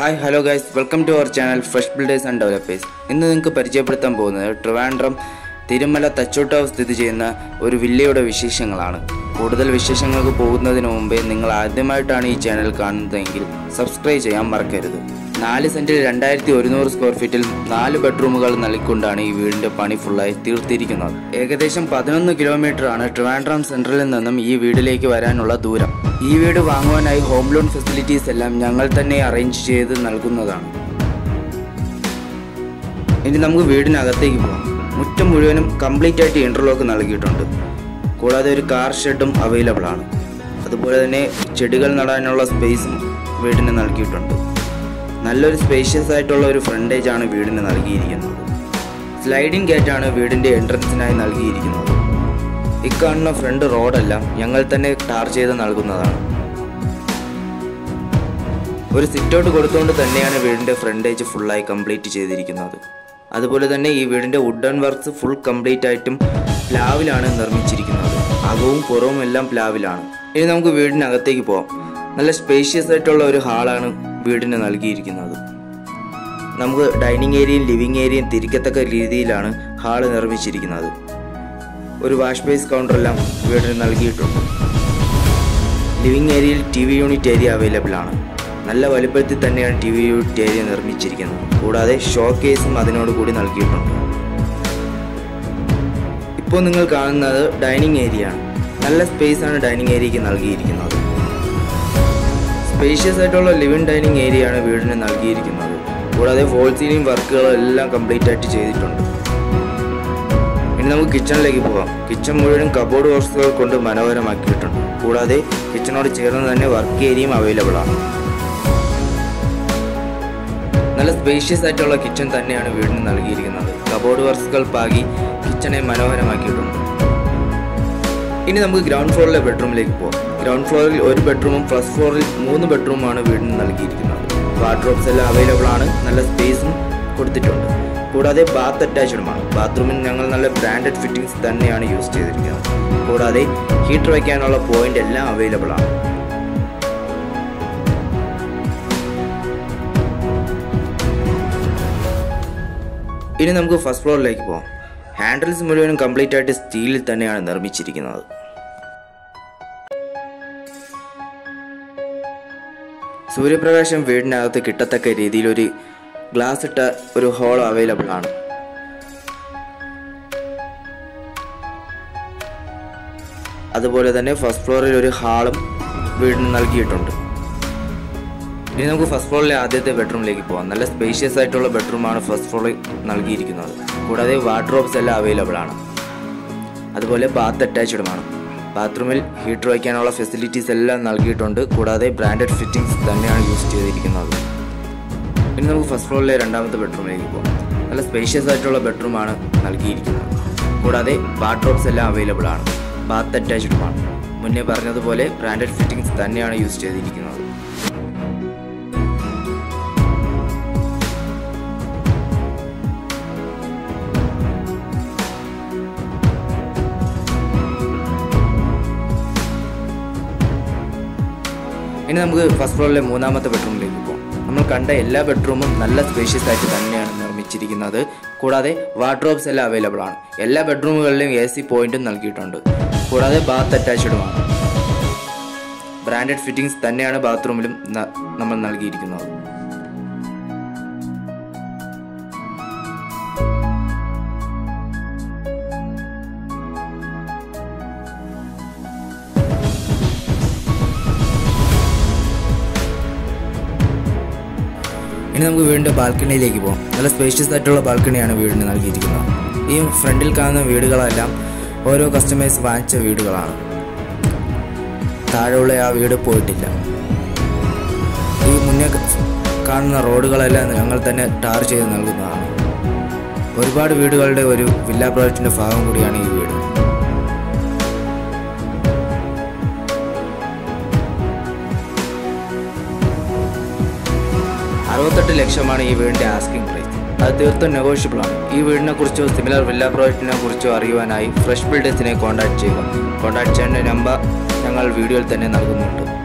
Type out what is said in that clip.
Hi, hello guys, welcome to our channel Fresh Builders and Developers. ഇന്ന് നിങ്ങൾക്ക് പരിചയപ്പെടുത്താൻ പോകുന്നത് ട്രിവാൻഡ്രം തിരുമല തച്ചോട്ടാവ് സ്ഥിതി ചെയ്യുന്ന ഒരു വില്ലയുടെ വിശേഷങ്ങളാണ്. കൂടുതൽ വിശേഷങ്ങൾക്ക് പോകുന്നതിന് മുമ്പേ നിങ്ങൾ ആദ്യമായിട്ടാണ് ഈ ചാനൽ കാണുന്നതെങ്കിൽ സബ്സ്ക്രൈബ് ചെയ്യാൻ മറക്കരുത്. 4 സെന്റിൽ 2100 സ്ക്വയർ ഫീറ്റിൽ 4 ബെഡ്റൂമുകൾ നൽകിക്കൊണ്ടാണ് ഈ വീടിന്റെ പണി ഫുള്ളായി തീർത്തിരിക്കുന്നത്. ഏകദേശം 11 കിലോമീറ്റർ ആണ് ട്രിവാൻഡ്രം സെൻട്രലിൽ നിന്നും ഈ വീടിലേക്ക് വരാനുള്ള ദൂരം. ഈ വീട് വാങ്ങുവാനായി ഹോം ലോൺ ഫെസിലിറ്റീസ് എല്ലാം ഞങ്ങൾ തന്നെ അറേഞ്ച് ചെയ്ത് നൽകുന്നതാണ്. ഇനി നമുക്ക് വീടിനകത്തേക്ക് പോകാം. മുറ്റം മുഴുവനും കംപ്ലീറ്റ് ആയിട്ട് ഇന്റർലോക്ക് നൽകിയിട്ടുണ്ട്. കൂടാതെ ഒരു കാർ ഷെഡും അവൈലബിൾ ആണ്. അതുപോലെ തന്നെ ചെടികൾ നടാനുള്ള സ്പേസും വീടിന് നൽകിയിട്ടുണ്ട്. നല്ലൊരു സ്പേഷ്യസ് ആയിട്ടുള്ള ഒരു ഫ്രണ്ടേജ് ആണ് വീടിന് നൽകിയിരിക്കുന്നത്. സ്ലൈഡിംഗ് ഗേറ്റ് ആണ് വീടിന്റെ എൻട്രൻസിനായി നൽകിയിരിക്കുന്നത്. ഇക്കാണുന്ന ഫ്രണ്ട് റോഡെല്ലാം ഞങ്ങൾ തന്നെ ടാർ ചെയ്ത് നൽകുന്നതാണ്. ഒരു സിറ്റൗട്ട് കൊടുത്തുകൊണ്ട് തന്നെയാണ് വീടിന്റെ ഫ്രണ്ടേജ് ഫുള്ളായി കംപ്ലീറ്റ് ചെയ്തിരിക്കുന്നത്. അതുപോലെ തന്നെ ഈ വീടിന്റെ വുഡൻ വർക്ക്സ് ഫുൾ കംപ്ലീറ്റ് ആയിട്ടും പ്ലാവിലാണ് നിർമ്മിച്ചിരിക്കുന്നത്. അകവും പുറവും എല്ലാം പ്ലാവിലാണ്. ഇനി നമുക്ക് വീടിനകത്തേക്ക് പോകാം. നല്ല സ്പേഷ്യസ് ആയിട്ടുള്ള ഒരു ഹാളാണ് വീടിന് നൽകിയിരിക്കുന്നത്. നമുക്ക് ഡൈനിങ് ഏരിയയും ലിവിംഗ് ഏരിയയും തിരിക്കത്തക്ക രീതിയിലാണ് ഹാള് നിർമ്മിച്ചിരിക്കുന്നത്. ഒരു വാഷ് ബേസ് കൗണ്ടറെല്ലാം വീടിന് നൽകിയിട്ടുണ്ട്. ലിവിംഗ് ഏരിയയിൽ TV യൂണിറ്റ് ഏരിയ അവൈലബിൾ ആണ്. നല്ല വലുപ്പത്തിൽ തന്നെയാണ് TV യൂണിറ്റ് ഏരിയ നിർമ്മിച്ചിരിക്കുന്നത്. കൂടാതെ ഷോ കേസും അതിനോട് കൂടി നൽകിയിട്ടുണ്ട്. ഇപ്പോൾ നിങ്ങൾ കാണുന്നത് ഡൈനിങ് ഏരിയ ആണ്. നല്ല സ്പേസ് ആണ് ഡൈനിങ് ഏരിയയ്ക്ക് നൽകിയിരിക്കുന്നത്. സ്പേഷ്യസ് ആയിട്ടുള്ള ലിവിംഗ് ഡൈനിങ് ഏരിയ ആണ് വീടിന് നൽകിയിരിക്കുന്നത്. കൂടാതെ വോൾ സീലിംഗ് വർക്കുകളെല്ലാം കംപ്ലീറ്റ് ആയിട്ട് ചെയ്തിട്ടുണ്ട്. ഇനി നമുക്ക് കിച്ചണിലേക്ക് പോകാം. കിച്ചൺ മുഴുവനും കബോർഡ് വർക്കുകൾ കൊണ്ട് മനോഹരമാക്കിയിട്ടുണ്ട്. കൂടാതെ കിച്ചണോട് ചേർന്ന് തന്നെ വർക്ക് ഏരിയയും അവൈലബിൾ ആണ്. നല്ല സ്പേഷ്യസ് ആയിട്ടുള്ള കിച്ചൺ തന്നെയാണ് വീടിന് നൽകിയിരിക്കുന്നത്. കബോർഡ് വർക്കുകൾ പാകി കിച്ചണെ മനോഹരമാക്കിയിട്ടുണ്ട്. ഇനി നമുക്ക് ഗ്രൗണ്ട് ഫ്ലോറിലെ ബെഡ്റൂമിലേക്ക് പോകാം. ഗ്രൗണ്ട് ഫ്ലോറിൽ ഒരു ബെഡ്റൂമും ഫസ്റ്റ് ഫ്ലോറിൽ 3 ബെഡ്റൂമാണ് വീടിന് നൽകിയിരിക്കുന്നത്. വാർഡ്രോബ്സ് എല്ലാം അവൈലബിൾ ആണ്. നല്ല സ്പേസും കൊടുത്തിട്ടുണ്ട്. കൂടാതെ ബാത്ത് അറ്റാച്ച്ഡുമാണ്. ബാത്റൂമിന് ഞങ്ങൾ നല്ല ബ്രാൻഡഡ് ഫിറ്റിംഗ്സ് തന്നെയാണ് യൂസ് ചെയ്തിരിക്കുന്നത്. കൂടാതെ ഹീറ്റർ വയ്ക്കാനുള്ള പോയിന്റ് എല്ലാം അവൈലബിൾ ആണ്. ഇനി നമുക്ക് ഫസ്റ്റ് ഫ്ലോറിലേക്ക് പോകാം. ഹാൻഡിൽസ് മുഴുവനും കംപ്ലീറ്റ് ആയിട്ട് സ്റ്റീലിൽ തന്നെയാണ് നിർമ്മിച്ചിരിക്കുന്നത്. സൂര്യപ്രകാശം വീടിനകത്ത് കിട്ടത്തക്ക രീതിയിൽ ഒരു ഗ്ലാസ് ഇട്ട ഒരു ഹോൾ അവൈലബിൾ ആണ്. അതുപോലെ തന്നെ ഫസ്റ്റ് ഫ്ലോറിൽ ഒരു ഹാളും വീടിന് നൽകിയിട്ടുണ്ട്. ഇനി നമുക്ക് ഫസ്റ്റ് ഫ്ലോറിലെ ആദ്യത്തെ ബെഡ്റൂമിലേക്ക് പോകാം. നല്ല സ്പേഷ്യസ് ആയിട്ടുള്ള ബെഡ്റൂമാണ് ഫസ്റ്റ് ഫ്ലോറിൽ നൽകിയിരിക്കുന്നത്. കൂടാതെ വാർഡ്രോബ്സ് എല്ലാം അവൈലബിൾ ആണ്. അതുപോലെ ബാത്ത് അറ്റാച്ച്ഡുമാണ്. ബാത്റൂമിൽ ഹീറ്റർ വയ്ക്കാനുള്ള ഫെസിലിറ്റീസ് എല്ലാം നൽകിയിട്ടുണ്ട്. കൂടാതെ ബ്രാൻഡഡ് ഫിറ്റിംഗ്സ് തന്നെയാണ് യൂസ് ചെയ്തിരിക്കുന്നത്. ഇനി നമുക്ക് ഫസ്റ്റ് ഫ്ലോറിലെ രണ്ടാമത്തെ ബെഡ്റൂമിലേക്ക് പോകാം. നല്ല സ്പേഷ്യസ് ആയിട്ടുള്ള ബെഡ്റൂമാണ് നൽകിയിരിക്കുന്നത്. കൂടാതെ വാർഡ്രോബ്സ് എല്ലാം അവൈലബിൾ ആണ്. ബാത്ത് അറ്റാച്ച്ഡുമാണ്. മുന്നേ പറഞ്ഞതുപോലെ ബ്രാൻഡഡ് ഫിറ്റിംഗ്സ് തന്നെയാണ് യൂസ് ചെയ്തിരിക്കുന്നത്. ഇനി നമുക്ക് ഫസ്റ്റ് ഫ്ലോറിലെ മൂന്നാമത്തെ ബെഡ്റൂമിലേക്ക് പോകാം. നമ്മൾ കണ്ട എല്ലാ ബെഡ്റൂമും നല്ല സ്പേഷ്യസ് ആയിട്ട് തന്നെയാണ് നിർമ്മിച്ചിരിക്കുന്നത്. കൂടാതെ വാർഡ്രോബ്സ് എല്ലാം അവൈലബിൾ ആണ്. എല്ലാ ബെഡ്റൂമുകളിലും AC പോയിന്റും നൽകിയിട്ടുണ്ട്. കൂടാതെ ബാത്ത് അറ്റാച്ച്ഡുമാണ്. ബ്രാൻഡഡ് ഫിറ്റിംഗ്സ് തന്നെയാണ് ബാത്റൂമിലും നമ്മൾ നൽകിയിരിക്കുന്നത്. ഇനി നമുക്ക് വീടിൻ്റെ ബാൽക്കണിയിലേക്ക് പോകാം. നല്ല സ്പേഷ്യസ് ആയിട്ടുള്ള ബാൽക്കണിയാണ് വീടിന് നൽകിയിരിക്കുന്നത്. ഈ ഫ്രണ്ടിൽ കാണുന്ന വീടുകളെല്ലാം ഓരോ കസ്റ്റമേഴ്സ് വാങ്ങിച്ച വീടുകളാണ്. താഴെയുള്ള ആ വീട് പോയിട്ടില്ല. ഈ മുന്നേ കാണുന്ന റോഡുകളെല്ലാം ഞങ്ങൾ തന്നെ ടാർ ചെയ്ത് നൽകുന്നതാണ്. ഒരുപാട് വീടുകളുടെ ഒരു വില്ല പ്രോജക്റ്റിൻ്റെ ഭാഗം കൂടിയാണ് ഈ വീട്. 68 ലക്ഷമാണ് ഈ വീടിൻ്റെ ആസ്കിംഗ് പ്രൈസ്. അത് തീർത്തും നെഗോഷ്യബിൾ ആണ്. ഈ വീടിനെ കുറിച്ചോ സിമിലർ വില്ല പ്രോജക്റ്റിനെ കുറിച്ചോ അറിയുവാനായി ഫ്രഷ് ബിൽഡേഴ്സിനെ കോൺടാക്ട് ചെയ്യുക. കോൺടാക്ട് ചെയ്യേണ്ട നമ്പർ ഞങ്ങൾ വീഡിയോയിൽ തന്നെ നൽകുന്നുണ്ട്.